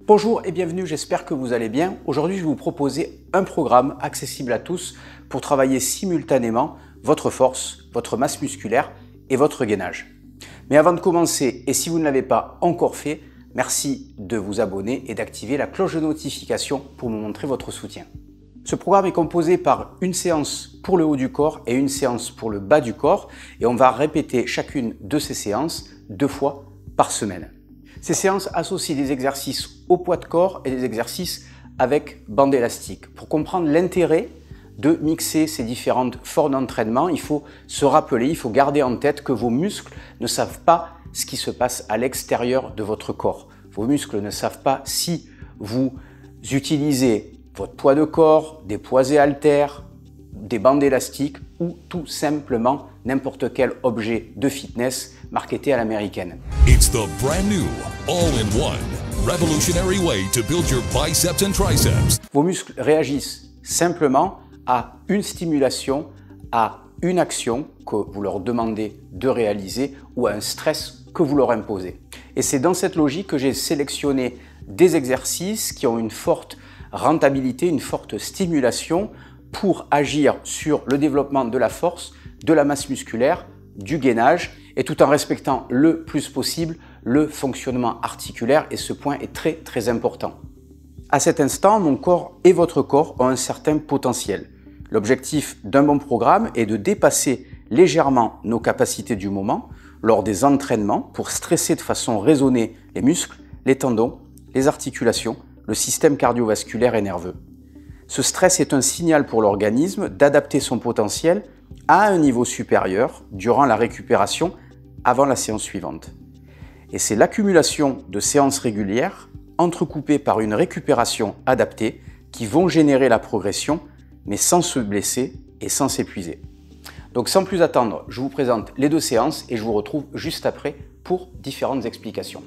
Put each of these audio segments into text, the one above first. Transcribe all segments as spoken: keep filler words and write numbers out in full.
Bonjour et bienvenue, j'espère que vous allez bien. Aujourd'hui, je vais vous proposer un programme accessible à tous pour travailler simultanément votre force, votre masse musculaire et votre gainage. Mais avant de commencer, et si vous ne l'avez pas encore fait, merci de vous abonner et d'activer la cloche de notification pour me montrer votre soutien. Ce programme est composé par une séance pour le haut du corps et une séance pour le bas du corps et on va répéter chacune de ces séances deux fois par semaine. Ces séances associent des exercices au poids de corps et des exercices avec bande élastique. Pour comprendre l'intérêt de mixer ces différentes formes d'entraînement, il faut se rappeler, il faut garder en tête que vos muscles ne savent pas ce qui se passe à l'extérieur de votre corps. Vos muscles ne savent pas si vous utilisez votre poids de corps, des poids et haltères, des bandes élastiques ou tout simplement n'importe quel objet de fitness marketé à l'américaine. It's the brand new all-in-one revolutionary way to build your biceps and triceps. Vos muscles réagissent simplement à une stimulation, à une action que vous leur demandez de réaliser ou à un stress que vous leur imposez. Et c'est dans cette logique que j'ai sélectionné des exercices qui ont une forte rentabilité, une forte stimulation pour agir sur le développement de la force, de la masse musculaire, du gainage et tout en respectant le plus possible le fonctionnement articulaire et ce point est très très important. À cet instant, mon corps et votre corps ont un certain potentiel. L'objectif d'un bon programme est de dépasser légèrement nos capacités du moment lors des entraînements pour stresser de façon raisonnée les muscles, les tendons, les articulations, le système cardiovasculaire et nerveux. Ce stress est un signal pour l'organisme d'adapter son potentiel à un niveau supérieur durant la récupération avant la séance suivante. Et c'est l'accumulation de séances régulières entrecoupées par une récupération adaptée qui vont générer la progression, mais sans se blesser et sans s'épuiser. Donc sans plus attendre, je vous présente les deux séances et je vous retrouve juste après pour différentes explications.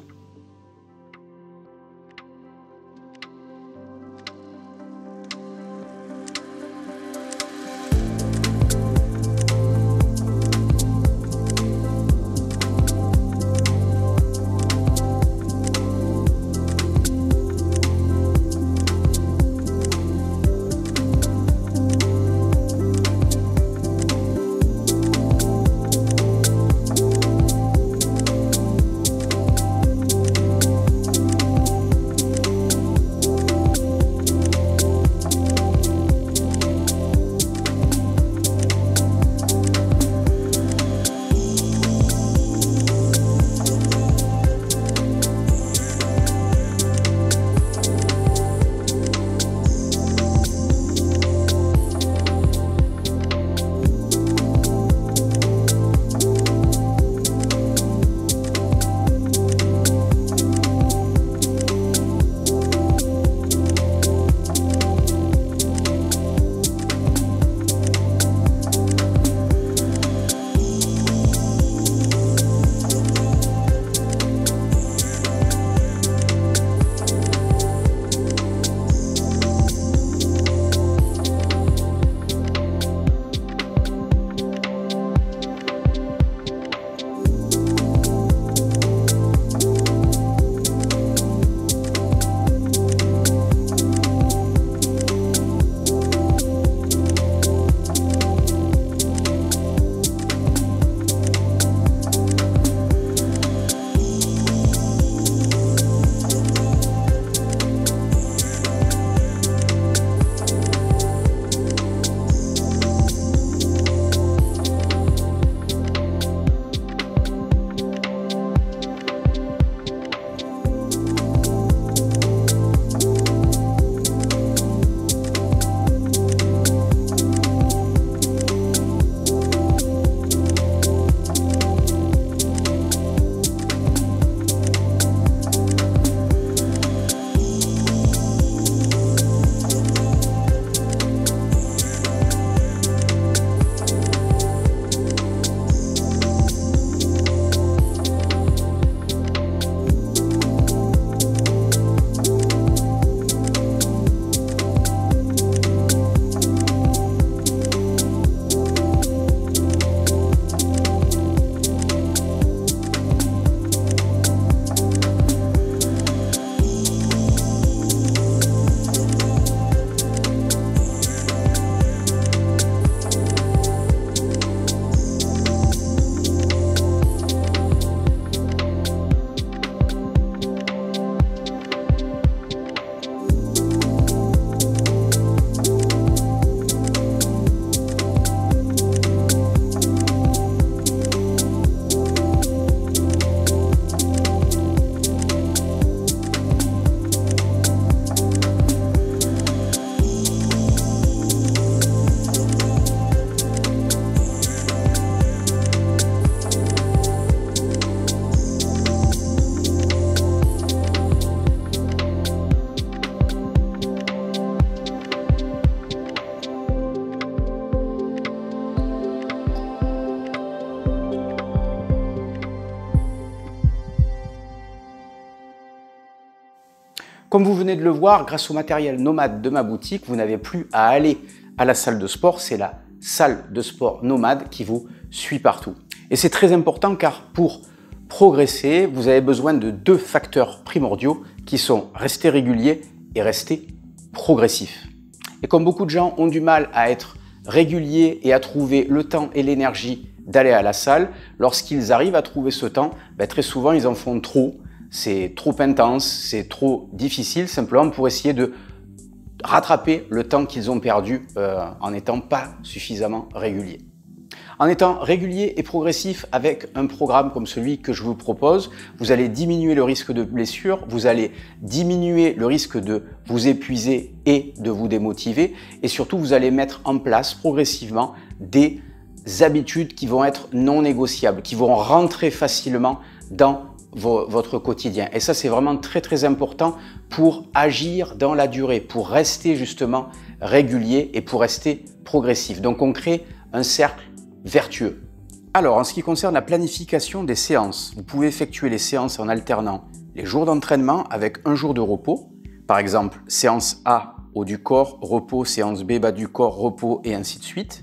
Comme vous venez de le voir, grâce au matériel Nomad de ma boutique, vous n'avez plus à aller à la salle de sport, c'est la salle de sport Nomad qui vous suit partout. Et c'est très important car pour progresser, vous avez besoin de deux facteurs primordiaux qui sont rester régulier et rester progressif. Et comme beaucoup de gens ont du mal à être réguliers et à trouver le temps et l'énergie d'aller à la salle, lorsqu'ils arrivent à trouver ce temps, ben très souvent ils en font trop. C'est trop intense, c'est trop difficile, simplement pour essayer de rattraper le temps qu'ils ont perdu euh, en n'étant pas suffisamment réguliers. En étant régulier et progressif avec un programme comme celui que je vous propose, vous allez diminuer le risque de blessure, vous allez diminuer le risque de vous épuiser et de vous démotiver, et surtout vous allez mettre en place progressivement des habitudes qui vont être non négociables, qui vont rentrer facilement dans votre quotidien. Et ça, c'est vraiment très très important pour agir dans la durée, pour rester justement régulier et pour rester progressif. Donc on crée un cercle vertueux. Alors en ce qui concerne la planification des séances, vous pouvez effectuer les séances en alternant les jours d'entraînement avec un jour de repos. Par exemple, séance A, haut du corps, repos, séance B, bas du corps, repos et ainsi de suite.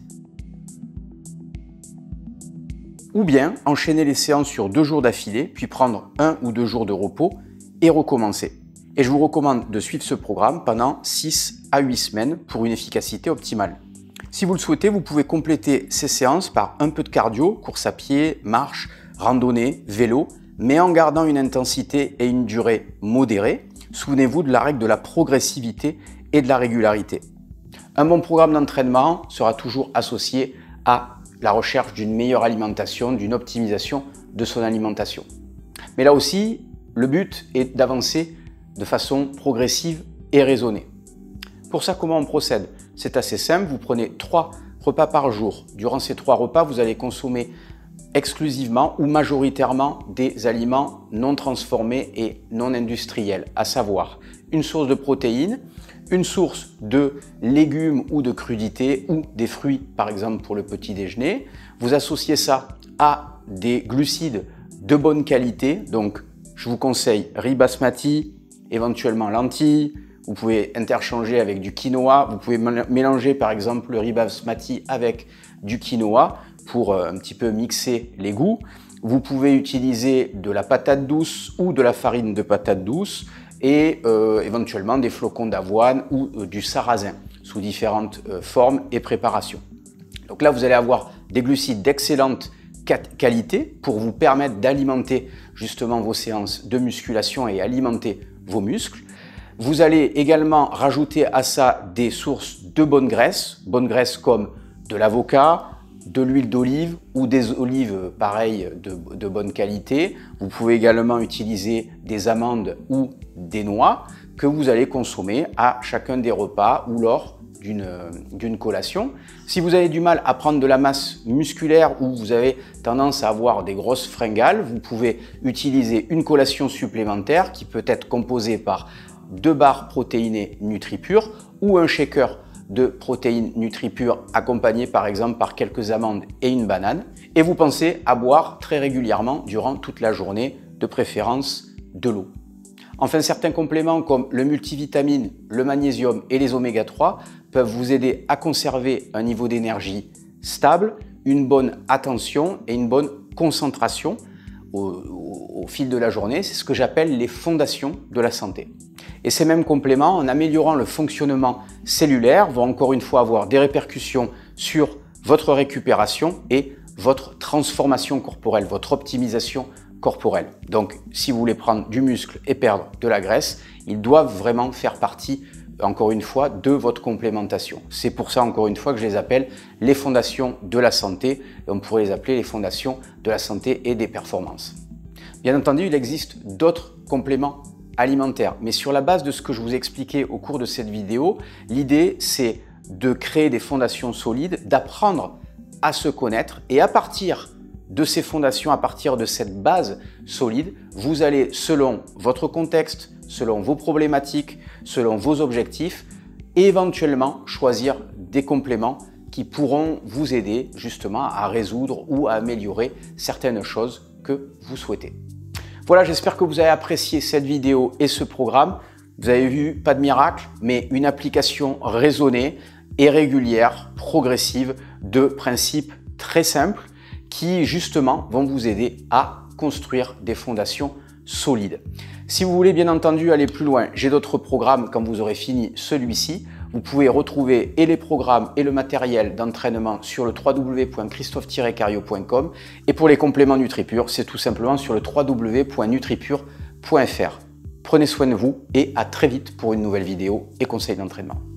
Ou bien enchaîner les séances sur deux jours d'affilée, puis prendre un ou deux jours de repos et recommencer. Et je vous recommande de suivre ce programme pendant six à huit semaines pour une efficacité optimale. Si vous le souhaitez, vous pouvez compléter ces séances par un peu de cardio, course à pied, marche, randonnée, vélo, mais en gardant une intensité et une durée modérée. Souvenez-vous de la règle de la progressivité et de la régularité. Un bon programme d'entraînement sera toujours associé à la recherche d'une meilleure alimentation, d'une optimisation de son alimentation. Mais là aussi, le but est d'avancer de façon progressive et raisonnée. Pour ça, comment on procède? C'est assez simple, vous prenez trois repas par jour. Durant ces trois repas, vous allez consommer exclusivement ou majoritairement des aliments non transformés et non industriels, à savoir une source de protéines, une source de légumes ou de crudités ou des fruits, par exemple pour le petit déjeuner. Vous associez ça à des glucides de bonne qualité. Donc, je vous conseille riz basmati, éventuellement lentilles. Vous pouvez interchanger avec du quinoa. Vous pouvez mélanger, par exemple, le riz basmati avec du quinoa pour un petit peu mixer les goûts. Vous pouvez utiliser de la patate douce ou de la farine de patate douce, et euh, éventuellement des flocons d'avoine ou euh, du sarrasin sous différentes euh, formes et préparations. Donc là, vous allez avoir des glucides d'excellente qualité pour vous permettre d'alimenter justement vos séances de musculation et alimenter vos muscles. Vous allez également rajouter à ça des sources de bonnes graisses, bonnes graisses comme de l'avocat, de l'huile d'olive ou des olives pareilles de, de bonne qualité. Vous pouvez également utiliser des amandes ou des noix que vous allez consommer à chacun des repas ou lors d'une d'une collation. Si vous avez du mal à prendre de la masse musculaire ou vous avez tendance à avoir des grosses fringales, vous pouvez utiliser une collation supplémentaire qui peut être composée par deux barres protéinées NutriPure ou un shaker de protéines NutriPure accompagné par exemple par quelques amandes et une banane, et vous pensez à boire très régulièrement durant toute la journée, de préférence de l'eau. Enfin, certains compléments comme le multivitamine, le magnésium et les oméga trois peuvent vous aider à conserver un niveau d'énergie stable, une bonne attention et une bonne concentration au, au, au fil de la journée. C'est ce que j'appelle les fondations de la santé. Et ces mêmes compléments, en améliorant le fonctionnement cellulaire, vont encore une fois avoir des répercussions sur votre récupération et votre transformation corporelle, votre optimisation corporelle. Donc, si vous voulez prendre du muscle et perdre de la graisse, ils doivent vraiment faire partie, encore une fois, de votre complémentation. C'est pour ça, encore une fois, que je les appelle les fondations de la santé. Et on pourrait les appeler les fondations de la santé et des performances. Bien entendu, il existe d'autres compléments alimentaire. Mais sur la base de ce que je vous ai expliqué au cours de cette vidéo, l'idée c'est de créer des fondations solides, d'apprendre à se connaître et à partir de ces fondations, à partir de cette base solide, vous allez, selon votre contexte, selon vos problématiques, selon vos objectifs, éventuellement choisir des compléments qui pourront vous aider justement à résoudre ou à améliorer certaines choses que vous souhaitez. Voilà, j'espère que vous avez apprécié cette vidéo et ce programme. Vous avez vu, pas de miracle, mais une application raisonnée et régulière, progressive, de principes très simples qui justement vont vous aider à construire des fondations solides. Si vous voulez bien entendu aller plus loin, j'ai d'autres programmes quand vous aurez fini celui-ci. Vous pouvez retrouver et les programmes et le matériel d'entraînement sur le w w w point christophe tiret cario point com et pour les compléments NutriPure, c'est tout simplement sur le w w w point nutripure point f r. Prenez soin de vous et à très vite pour une nouvelle vidéo et conseils d'entraînement.